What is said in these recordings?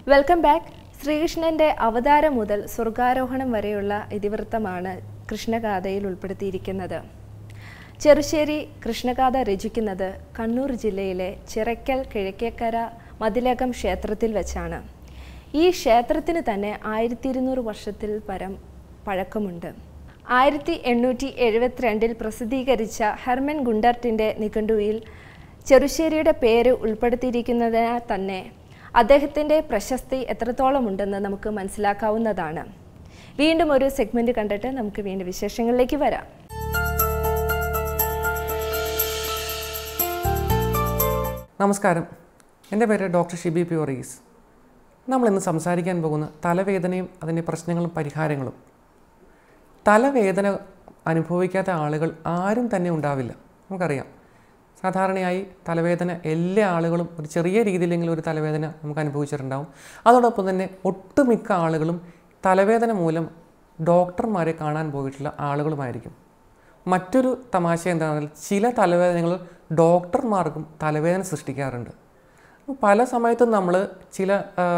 Welcome back. ശ്രീകൃഷ്ണന്റെ അവതാരം മുതൽ സ്വർഗാരോഹണം വരെയുള്ള ഇതിവൃത്തമാണ് കൃഷ്ണഗാഥയിൽ ഉൾപ്പെടുത്തിയിരിക്കുന്നത്. ചെറുശ്ശേരി കൃഷ്ണഗാഥ രചിക്കുന്നത് കണ്ണൂർ ജില്ലയിലെ ചിറയ്ക്കൽ കിഴക്കേക്കര മതിലകം ക്ഷേത്രത്തിൽ വെച്ചാണ്. ഈ ക്ഷേത്രത്തിന് തന്നെ 1200 വർഷത്തിൽ പരം പഴക്കമുണ്ട്. 1872 പ്രസിദ്ധീകരിച്ച ഹെർമൻ ഗുണ്ടർട്ടിൻ്റെ നിഘണ്ടുവിൽ ചെറുശ്ശേരിയുടെ പേര് ഉൾപ്പെടുത്തിയിരിക്കുന്നതിനാൽ തന്നെ അദ്ദേഹത്തിൻ്റെ പ്രശസ്തി എത്രത്തോളം ഉണ്ടെന്ന് നമുക്ക് മനസ്സിലാക്കാവുന്നതാണ്. വീണ്ടും ഒരു സെഗ്മെൻറ്റ് കണ്ടിട്ട് നമുക്ക് വീണ്ടും വിശേഷങ്ങളിലേക്ക് വരാം. നമസ്കാരം, എൻ്റെ പേര് ഡോക്ടർ ഷിബി പി ഒറീസ്. നമ്മളിന്ന് സംസാരിക്കാൻ പോകുന്ന തലവേദനയും അതിൻ്റെ പ്രശ്നങ്ങളും പരിഹാരങ്ങളും. തലവേദന അനുഭവിക്കാത്ത ആളുകൾ ആരും തന്നെ ഉണ്ടാവില്ല. നമുക്കറിയാം, സാധാരണയായി തലവേദന എല്ലാ ആളുകളും ഒരു ചെറിയ രീതിയിലെങ്കിലും ഒരു തലവേദന നമുക്ക് അനുഭവിച്ചിട്ടുണ്ടാവും. അതോടൊപ്പം തന്നെ ഒട്ടുമിക്ക ആളുകളും തലവേദന മൂലം ഡോക്ടർമാരെ കാണാൻ പോയിട്ടുള്ള ആളുകളുമായിരിക്കും. മറ്റൊരു തമാശ എന്താണെന്നാൽ ചില തലവേദനകൾ ഡോക്ടർമാർക്കും തലവേദന സൃഷ്ടിക്കാറുണ്ട്. പല സമയത്തും നമ്മൾ ചില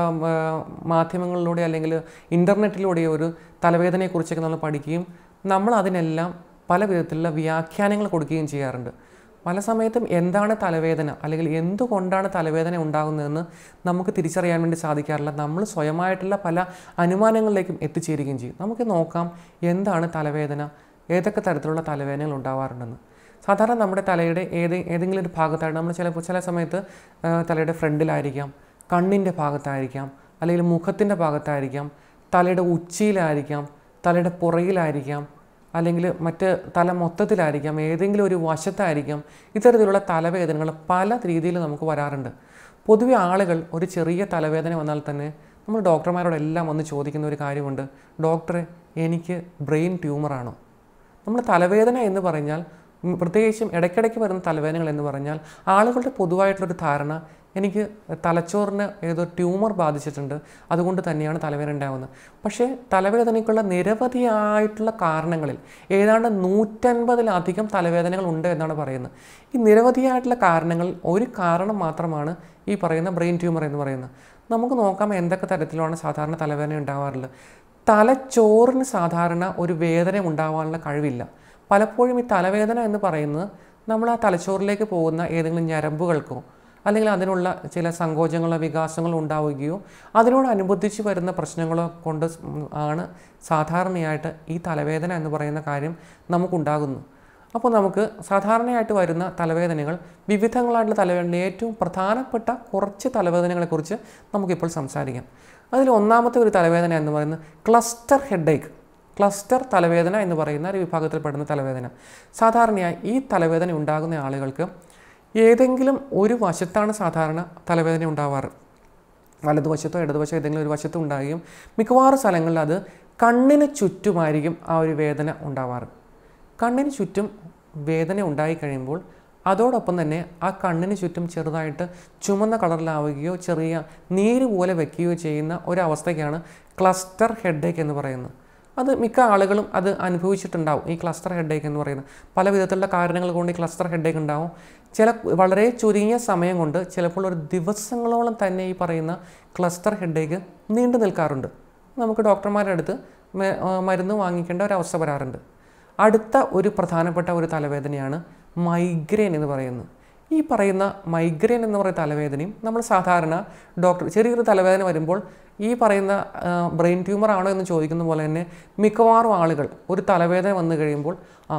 മാധ്യമങ്ങളിലൂടെ അല്ലെങ്കിൽ ഇൻ്റർനെറ്റിലൂടെ ഒരു തലവേദനയെക്കുറിച്ചൊക്കെ നമ്മൾ പഠിക്കുകയും നമ്മൾ അതിനെല്ലാം പല വിധത്തിലുള്ള വ്യാഖ്യാനങ്ങൾ കൊടുക്കുകയും ചെയ്യാറുണ്ട്. പല സമയത്തും എന്താണ് തലവേദന അല്ലെങ്കിൽ എന്തുകൊണ്ടാണ് തലവേദന ഉണ്ടാകുന്നതെന്ന് നമുക്ക് തിരിച്ചറിയാൻ വേണ്ടി സാധിക്കാറില്ല. നമ്മൾ സ്വയമായിട്ടുള്ള പല അനുമാനങ്ങളിലേക്കും എത്തിച്ചേരുകയും ചെയ്യും. നമുക്ക് നോക്കാം എന്താണ് തലവേദന, ഏതൊക്കെ തരത്തിലുള്ള തലവേദനകൾ ഉണ്ടാവാറുണ്ടെന്ന്. സാധാരണ നമ്മുടെ തലയുടെ ഏതെങ്കിലും ഒരു ഭാഗത്തായിട്ട് നമ്മൾ ചില സമയത്ത് തലയുടെ ഫ്രണ്ടിലായിരിക്കാം, കണ്ണിൻ്റെ ഭാഗത്തായിരിക്കാം, അല്ലെങ്കിൽ മുഖത്തിൻ്റെ ഭാഗത്തായിരിക്കാം, തലയുടെ ഉച്ചിയിലായിരിക്കാം, തലയുടെ പുറകിലായിരിക്കാം, അല്ലെങ്കിൽ മറ്റ് തല മൊത്തത്തിലായിരിക്കാം, ഏതെങ്കിലും ഒരു വശത്തായിരിക്കാം. ഇത്തരത്തിലുള്ള തലവേദനകൾ പല രീതിയിൽ നമുക്ക് വരാറുണ്ട്. പൊതുവെ ആളുകൾ ഒരു ചെറിയ തലവേദന വന്നാൽ തന്നെ നമ്മൾ ഡോക്ടർമാരോടെല്ലാം വന്ന് ചോദിക്കുന്ന ഒരു കാര്യമുണ്ട്, ഡോക്ടറെ എനിക്ക് ബ്രെയിൻ ട്യൂമറാണോ? നമ്മൾ തലവേദന എന്ന് പറഞ്ഞാൽ, പ്രത്യേകിച്ചും ഇടയ്ക്കിടയ്ക്ക് വരുന്ന തലവേദനകൾ എന്ന് പറഞ്ഞാൽ ആളുകളുടെ പൊതുവായിട്ടുള്ളൊരു ധാരണ എനിക്ക് തലച്ചോറിന് ഏതോ ട്യൂമർ ബാധിച്ചിട്ടുണ്ട്, അതുകൊണ്ട് തന്നെയാണ് തലവേദന ഉണ്ടാകുന്നത്. പക്ഷേ തലവേദനയ്ക്കുള്ള നിരവധിയായിട്ടുള്ള കാരണങ്ങളിൽ ഏതാണ്ട് 150-ലധികം തലവേദനകൾ ഉണ്ട് എന്നാണ് പറയുന്നത്. ഈ നിരവധിയായിട്ടുള്ള കാരണങ്ങളിൽ ഒരു കാരണം മാത്രമാണ് ഈ പറയുന്ന ബ്രെയിൻ ട്യൂമർ എന്ന് പറയുന്നത്. നമുക്ക് നോക്കാം എന്തൊക്കെ തരത്തിലാണ് സാധാരണ തലവേദന ഉണ്ടാവാറുള്ളത്. തലച്ചോറിന് സാധാരണ ഒരു വേദന ഉണ്ടാവാനുള്ള കഴിവില്ല. പലപ്പോഴും ഈ തലവേദന എന്ന് പറയുന്നത് നമ്മൾ ആ തലച്ചോറിലേക്ക് പോകുന്ന ഏതെങ്കിലും ഞരമ്പുകൾക്കോ അല്ലെങ്കിൽ അതിനുള്ള ചില സങ്കോചങ്ങളോ വികാസങ്ങളോ ഉണ്ടാവുകയോ അതിനോടനുബന്ധിച്ച് വരുന്ന പ്രശ്നങ്ങളോ കൊണ്ട് ആണ് സാധാരണയായിട്ട് ഈ തലവേദന എന്ന് പറയുന്ന കാര്യം നമുക്കുണ്ടാകുന്നു. അപ്പോൾ നമുക്ക് സാധാരണയായിട്ട് വരുന്ന തലവേദനകൾ, വിവിധങ്ങളായിട്ടുള്ള തലവേദന, ഏറ്റവും പ്രധാനപ്പെട്ട കുറച്ച് തലവേദനകളെക്കുറിച്ച് നമുക്കിപ്പോൾ സംസാരിക്കാം. അതിൽ ഒന്നാമത്തെ ഒരു തലവേദന എന്ന് പറയുന്നത് ക്ലസ്റ്റർ ഹെഡേക്ക്. ക്ലസ്റ്റർ തലവേദന എന്ന് പറയുന്ന ഒരു വിഭാഗത്തിൽപ്പെടുന്ന തലവേദന. സാധാരണയായി ഈ തലവേദന ഉണ്ടാകുന്ന ആളുകൾക്ക് ഏതെങ്കിലും ഒരു വശത്താണ് സാധാരണ തലവേദന ഉണ്ടാവാറ്. വലതുവശത്തോ ഇടതുവശത്തോ ഏതെങ്കിലും ഒരു വശത്ത് ഉണ്ടാകുകയും മിക്കവാറും സ്ഥലങ്ങളിൽ അത് കണ്ണിന് ചുറ്റുമായിരിക്കും ആ ഒരു വേദന ഉണ്ടാവാറ്. കണ്ണിന് ചുറ്റും വേദന ഉണ്ടായിക്കഴിയുമ്പോൾ അതോടൊപ്പം തന്നെ ആ കണ്ണിന് ചുറ്റും ചെറുതായിട്ട് ചുമന്ന കളറിലാവുകയോ ചെറിയ നീര് പോലെ വയ്ക്കുകയോ ചെയ്യുന്ന ഒരവസ്ഥയ്ക്കാണ് ക്ലസ്റ്റർ ഹെഡേക്ക് എന്ന് പറയുന്നത്. അത് മിക്ക ആളുകളും അത് അനുഭവിച്ചിട്ടുണ്ടാവും. ഈ ക്ലസ്റ്റർ ഹെഡേക്ക് എന്ന് പറയുന്നത് പല വിധത്തിലുള്ള കാരണങ്ങൾ കൊണ്ട് ഈ ക്ലസ്റ്റർ ഹെഡേക്ക് ഉണ്ടാവും. വളരെ ചുരുങ്ങിയ സമയം കൊണ്ട് ചിലപ്പോൾ ഒരു ദിവസങ്ങളോളം തന്നെ ഈ പറയുന്ന ക്ലസ്റ്റർ ഹെഡേക്ക് നീണ്ടു നിൽക്കാറുണ്ട്. നമുക്ക് ഡോക്ടർമാരുടെ അടുത്ത് മരുന്ന് വാങ്ങിക്കേണ്ട ഒരവസ്ഥ വരാറുണ്ട്. അടുത്ത ഒരു പ്രധാനപ്പെട്ട ഒരു തലവേദനയാണ് മൈഗ്രെയിൻ എന്ന് പറയുന്നത്. ഈ പറയുന്ന മൈഗ്രെയിൻ എന്ന് പറയുന്ന തലവേദനയും നമ്മൾ സാധാരണ ചെറിയൊരു തലവേദന വരുമ്പോൾ ഈ പറയുന്ന ബ്രെയിൻ ട്യൂമർ ആണോ എന്ന് ചോദിക്കുന്ന പോലെ തന്നെ മിക്കവാറും ആളുകൾ ഒരു തലവേദന വന്നു കഴിയുമ്പോൾ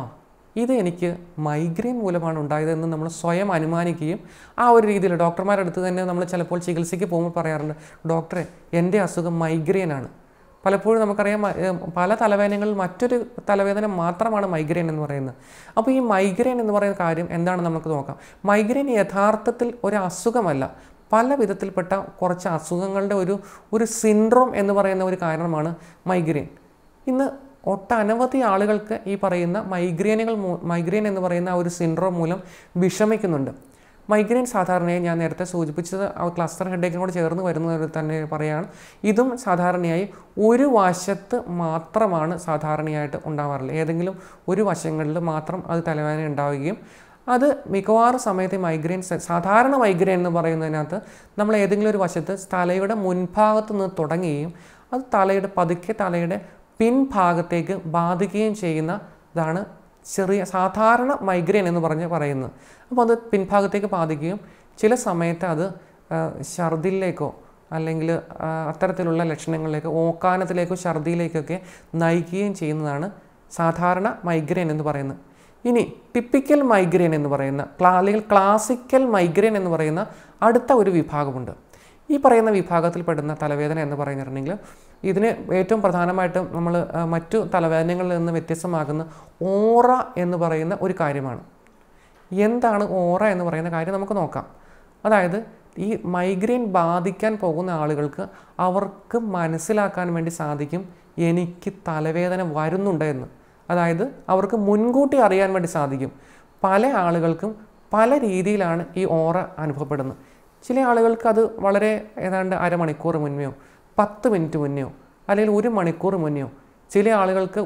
ഇത് എനിക്ക് മൈഗ്രെയിൻ മൂലമാണ് ഉണ്ടായതെന്ന് നമ്മൾ സ്വയം അനുമാനിക്കുകയും ആ ഒരു രീതിയിൽ ഡോക്ടർമാരുടെ അടുത്ത് തന്നെ നമ്മൾ ചിലപ്പോൾ ചികിത്സയ്ക്ക് പോകുമ്പോൾ പറയാറുണ്ട്, ഡോക്ടറെ എൻ്റെ അസുഖം മൈഗ്രെയിൻ ആണ്. പലപ്പോഴും നമുക്കറിയാം പല തലവേദനകളിൽ മറ്റൊരു തലവേദന മാത്രമാണ് മൈഗ്രെയിൻ എന്ന് പറയുന്നത്. അപ്പോൾ ഈ മൈഗ്രെയിൻ എന്ന് പറയുന്ന കാര്യം എന്താണെന്ന് നമുക്ക് നോക്കാം. മൈഗ്രെയിൻ യഥാർത്ഥത്തിൽ ഒരു അസുഖമല്ല, പല വിധത്തിൽപ്പെട്ട കുറച്ച് അസുഖങ്ങളുടെ ഒരു സിൻഡ്രോം എന്ന് പറയുന്ന ഒരു കാരണമാണ് മൈഗ്രെയിൻ. ഇന്ന് ഒട്ടനവധി ആളുകൾക്ക് ഈ പറയുന്ന മൈഗ്രെയിൻ എന്ന് പറയുന്ന ഒരു സിൻഡ്രോം മൂലം വിഷമിക്കുന്നുണ്ട്. മൈഗ്രെയിൻ സാധാരണയായി ഞാൻ നേരത്തെ സൂചിപ്പിച്ചത് ക്ലസ്റ്റർ ഹെഡേക്കിനോട് ചേർന്ന് വരുന്നത് തന്നെ പറയുകയാണ്. ഇതും സാധാരണയായി ഒരു വശത്ത് മാത്രമാണ് സാധാരണയായിട്ട് ഉണ്ടാവാറുള്ളത്. ഏതെങ്കിലും ഒരു വശങ്ങളിൽ മാത്രം അത് തലവേദന ഉണ്ടാവുകയും അത് മിക്കവാറും സമയത്ത് മൈഗ്രെയിൻ സാധാരണ മൈഗ്രെയിൻ എന്ന് പറയുന്നതിനകത്ത് നമ്മൾ ഏതെങ്കിലും ഒരു വശത്ത് തലയുടെ മുൻഭാഗത്ത് നിന്ന് തുടങ്ങുകയും അത് പതുക്കെ തലയുടെ പിൻഭാഗത്തേക്ക് ബാധിക്കുകയും ചെയ്യുന്നതാണ് ചെറിയ സാധാരണ മൈഗ്രെയിൻ എന്ന് പറയുന്നത്. അപ്പോൾ അത് പിൻഭാഗത്തേക്ക് ബാധിക്കുകയും ചില സമയത്ത് അത് ഛർദിയിലേക്കോ അല്ലെങ്കിൽ അത്തരത്തിലുള്ള ലക്ഷണങ്ങളിലേക്ക് ഓക്കാനത്തിലേക്കോ ഛർദിയിലേക്കൊക്കെ നയിക്കുകയും ചെയ്യുന്നതാണ് സാധാരണ മൈഗ്രെയിൻ എന്ന് പറയുന്നത്. ഇനി ടിപ്പിക്കൽ മൈഗ്രെയിൻ എന്ന് പറയുന്ന അല്ലെങ്കിൽ ക്ലാസിക്കൽ മൈഗ്രെയിൻ എന്ന് പറയുന്ന അടുത്ത ഒരു വിഭാഗമുണ്ട്. ഈ പറയുന്ന വിഭാഗത്തിൽപ്പെടുന്ന തലവേദന എന്ന് പറഞ്ഞിട്ടുണ്ടെങ്കിൽ ഇതിന് ഏറ്റവും പ്രധാനമായിട്ടും നമ്മൾ മറ്റു തലവേദനകളിൽ നിന്ന് വ്യത്യസ്തമാക്കുന്ന ഓറ എന്ന് പറയുന്ന ഒരു കാര്യമാണ്. എന്താണ് ഓറ എന്ന് പറയുന്ന കാര്യം നമുക്ക് നോക്കാം. അതായത് ഈ മൈഗ്രെയിൻ ബാധിക്കാൻ പോകുന്ന ആളുകൾക്ക് അവർക്ക് മനസ്സിലാക്കാൻ വേണ്ടി സാധിക്കും എനിക്ക് തലവേദന വരുന്നുണ്ട് എന്ന്. അതായത് അവർക്ക് മുൻകൂട്ടി അറിയാൻ വേണ്ടി സാധിക്കും. പല ആളുകൾക്കും പല രീതിയിലാണ് ഈ ഓറ അനുഭവപ്പെടുന്നത്. ചില ആളുകൾക്ക് അത് വളരെ ഏതാണ്ട് അരമണിക്കൂർ മുന്നെയോ 10 മിനിറ്റ് മുന്നെയോ അല്ലെങ്കിൽ 1 മണിക്കൂർ മുന്നെയോ, ചില ആളുകൾക്ക്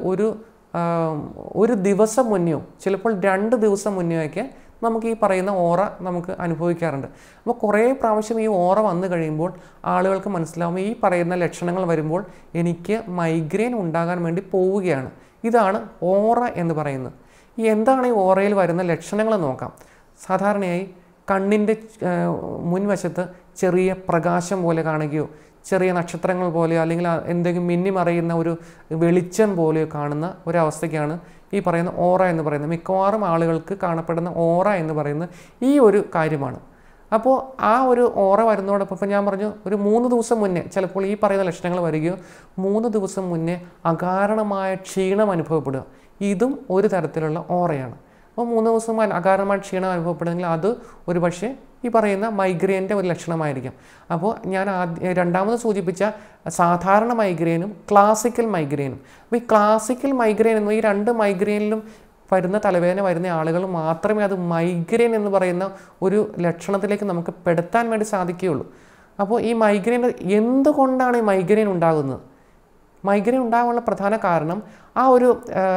ഒരു ദിവസം മുന്നെയോ ചിലപ്പോൾ 2 ദിവസം മുന്നെയോ ഒക്കെ നമുക്ക് ഈ പറയുന്ന ഓറ നമുക്ക് അനുഭവിക്കാറുണ്ട്. അപ്പോൾ കുറേ പ്രാവശ്യം ഈ ഓറ വന്നു കഴിയുമ്പോൾ ആളുകൾക്ക് മനസ്സിലാവും ഈ പറയുന്ന ലക്ഷണങ്ങൾ വരുമ്പോൾ എനിക്ക് മൈഗ്രെയിൻ ഉണ്ടാകാൻ വേണ്ടി പോവുകയാണ്. ഇതാണ് ഓറ എന്ന് പറയുന്നത്. എന്താണ് ഈ ഓറയിൽ വരുന്ന ലക്ഷണങ്ങൾ നോക്കാം. സാധാരണയായി കണ്ണിൻ്റെ മുൻവശത്ത് ചെറിയ പ്രകാശം പോലെ കാണുകയോ ചെറിയ നക്ഷത്രങ്ങൾ പോലെയോ അല്ലെങ്കിൽ എന്തെങ്കിലും മിന്നിമറയുന്ന ഒരു വെളിച്ചം പോലെയോ കാണുന്ന ഒരവസ്ഥയ്ക്കാണ് ഈ പറയുന്ന ഓറ എന്ന് പറയുന്നത്. മിക്കവാറും ആളുകൾക്ക് കാണപ്പെടുന്ന ഓറ എന്ന് പറയുന്നത് ഈ ഒരു കാര്യമാണ്. അപ്പോൾ ആ ഒരു ഓറ വരുന്നതോടൊപ്പം ഇപ്പം ഞാൻ പറഞ്ഞു ഒരു 3 ദിവസം മുന്നേ ചിലപ്പോൾ ഈ പറയുന്ന ലക്ഷണങ്ങൾ വരികയോ 3 ദിവസം മുന്നേ അകാരണമായ ക്ഷീണം അനുഭവപ്പെടുക, ഇതും ഒരു തരത്തിലുള്ള ഓറയാണ്. അപ്പോൾ 3 ദിവസം അകാരണമായ ക്ഷീണം അനുഭവപ്പെടുമെങ്കിൽ അത് ഒരു പക്ഷേ ഈ പറയുന്ന മൈഗ്രെയിൻ്റെ ഒരു ലക്ഷണമായിരിക്കും. അപ്പോൾ ഞാൻ രണ്ടാമത് സൂചിപ്പിച്ച സാധാരണ മൈഗ്രെയിനും ക്ലാസിക്കൽ മൈഗ്രെയിനും, അപ്പോൾ ഈ ക്ലാസിക്കൽ മൈഗ്രെയിൻ എന്ന ഈ 2 മൈഗ്രെയിനിലും വരുന്ന തലവേദന വരുന്ന ആളുകൾ മാത്രമേ അത് മൈഗ്രെയിൻ എന്ന് പറയുന്ന ഒരു ലക്ഷണത്തിലേക്ക് നമുക്ക് പെടുത്താൻ വേണ്ടി സാധിക്കുകയുള്ളൂ. അപ്പോൾ ഈ മൈഗ്രെയിൻ എന്തുകൊണ്ടാണ് ഈ മൈഗ്രെയിൻ ഉണ്ടാകുന്നത്? മൈഗ്രെയിൻ ഉണ്ടാകാനുള്ള പ്രധാന കാരണം ആ ഒരു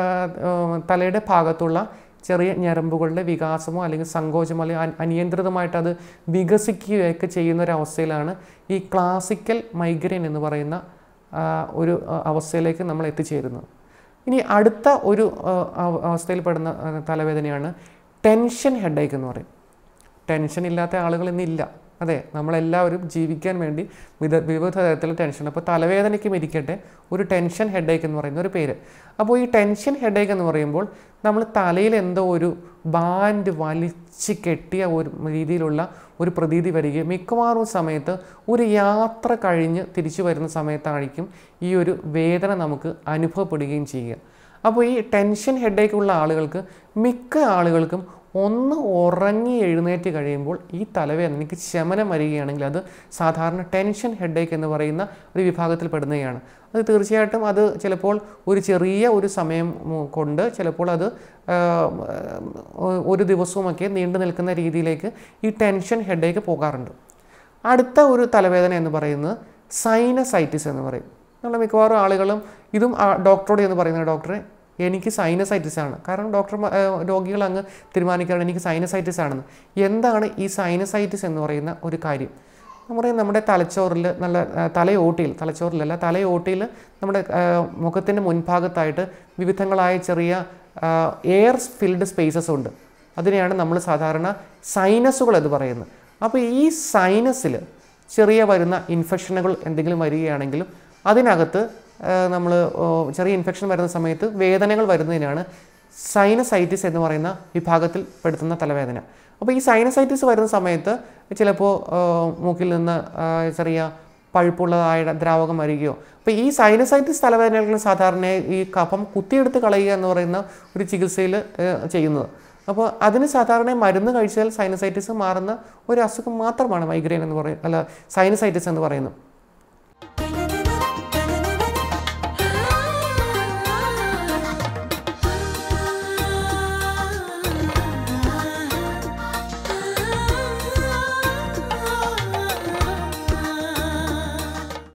തലയുടെ ഭാഗത്തുള്ള ചെറിയ ഞരമ്പുകളുടെ വികാസമോ അല്ലെങ്കിൽ സങ്കോചമോ അല്ലെങ്കിൽ അനിയന്ത്രിതമായിട്ട് അത് വികസിക്കുകയൊക്കെ ചെയ്യുന്ന ഒരു അവസ്ഥയിലാണ് ഈ ക്ലാസിക്കൽ മൈഗ്രെയിൻ എന്ന് പറയുന്ന ഒരു അവസ്ഥയിലേക്ക് നമ്മൾ എത്തിച്ചേരുന്നത്. ഇനി അടുത്ത ഒരു അവസ്ഥയിൽപ്പെടുന്ന തലവേദനയാണ് ടെൻഷൻ ഹെഡേക്ക് എന്ന് പറയും. ടെൻഷൻ ഇല്ലാത്ത ആളുകൾ ഇന്നില്ല. അതെ, നമ്മളെല്ലാവരും ജീവിക്കാൻ വേണ്ടി വിവിധ തരത്തിലുള്ള ടെൻഷൻ. അപ്പോൾ തലവേദനയ്ക്കും ഇരിക്കട്ടെ ഒരു ടെൻഷൻ ഹെഡേക്ക് എന്ന് പറയുന്ന ഒരു പേര്. അപ്പോൾ ഈ ടെൻഷൻ ഹെഡേക്ക് എന്ന് പറയുമ്പോൾ നമ്മൾ തലയിൽ എന്തോ ഒരു ബാൻഡ് വലിച്ച് കെട്ടിയ ഒരു രീതിയിലുള്ള ഒരു പ്രതീതി വരികയും മിക്കവാറും സമയത്ത് ഒരു യാത്ര കഴിഞ്ഞ് തിരിച്ചു വരുന്ന സമയത്തായിരിക്കും ഈ ഒരു വേദന നമുക്ക് അനുഭവപ്പെടുകയും ചെയ്യുക. അപ്പോൾ ഈ ടെൻഷൻ ഹെഡേക്കുള്ള ആളുകൾക്ക് മിക്ക ആളുകൾക്കും ഒന്ന് ഉറങ്ങി എഴുന്നേറ്റ് കഴിയുമ്പോൾ ഈ തലവേദനയ്ക്ക് ശമനം വരികയാണെങ്കിൽ അത് സാധാരണ ടെൻഷൻ ഹെഡേക്ക് എന്ന് പറയുന്ന ഒരു വിഭാഗത്തിൽ പെടുന്നതാണ്. അത് തീർച്ചയായിട്ടും അത് ചിലപ്പോൾ ഒരു ചെറിയ ഒരു സമയം കൊണ്ട് ചിലപ്പോൾ അത് ഒരു ദിവസവുമൊക്കെ നീണ്ടു നിൽക്കുന്ന രീതിയിലേക്ക് ഈ ടെൻഷൻ ഹെഡേക്ക് പോകാറുണ്ട്. അടുത്ത ഒരു തലവേദന എന്ന് പറയുന്നത് സൈനസൈറ്റിസ് എന്ന് പറയും. നമ്മൾ മിക്കവാറും ആളുകളും ഇതും ഡോക്ടറോട് എന്ന് പറയുന്നത് ഡോക്ടറെ എനിക്ക് സൈനസൈറ്റിസ് ആണ്. കാരണം രോഗികൾ അങ്ങ് തീരുമാനിക്കുകയാണ് എനിക്ക് സൈനസൈറ്റിസ് ആണെന്ന്. എന്താണ് ഈ സൈനസൈറ്റിസ് എന്ന് പറയുന്ന ഒരു കാര്യം? നമ്മുടെ തലച്ചോറിൽ തലയോട്ടിയിൽ നമ്മുടെ മുഖത്തിൻ്റെ മുൻഭാഗത്തായിട്ട് വിവിധങ്ങളായ ചെറിയ എയർ ഫിൽഡ് സ്പേസസ് ഉണ്ട്. അതിനെയാണ് നമ്മൾ സാധാരണ സൈനസുകൾ എന്ന് പറയുന്നത്. അപ്പോൾ ഈ സൈനസിൽ ചെറിയ വരുന്ന ഇൻഫെക്ഷനുകൾ എന്തെങ്കിലും വരികയാണെങ്കിലും അതിനകത്ത് നമ്മൾ ചെറിയ ഇൻഫെക്ഷൻ വരുന്ന സമയത്ത് വേദനകൾ വരുന്നതിനാണ് സൈനസൈറ്റിസ് എന്ന് പറയുന്ന വിഭാഗത്തിൽ പെടുത്തുന്ന തലവേദന. അപ്പോൾ ഈ സൈനസൈറ്റിസ് വരുന്ന സമയത്ത് ചിലപ്പോൾ മൂക്കിൽ നിന്ന് ചെറിയ പഴുപ്പുള്ളതായ ദ്രാവകം വരികയോ, അപ്പോൾ ഈ സൈനസൈറ്റിസ് തലവേദനകളിൽ സാധാരണ ഈ കഫം കുത്തിയെടുത്ത് കളയുക എന്ന് പറയുന്ന ഒരു ചികിത്സയിൽ ചെയ്യുന്നത്. അപ്പോൾ അതിന് സാധാരണ മരുന്ന് കഴിച്ചാൽ സൈനസൈറ്റിസ് മാറുന്ന ഒരു അസുഖം മാത്രമാണ് മൈഗ്രെയിൻ എന്ന് സൈനസൈറ്റിസ് എന്ന് പറയുന്നത്.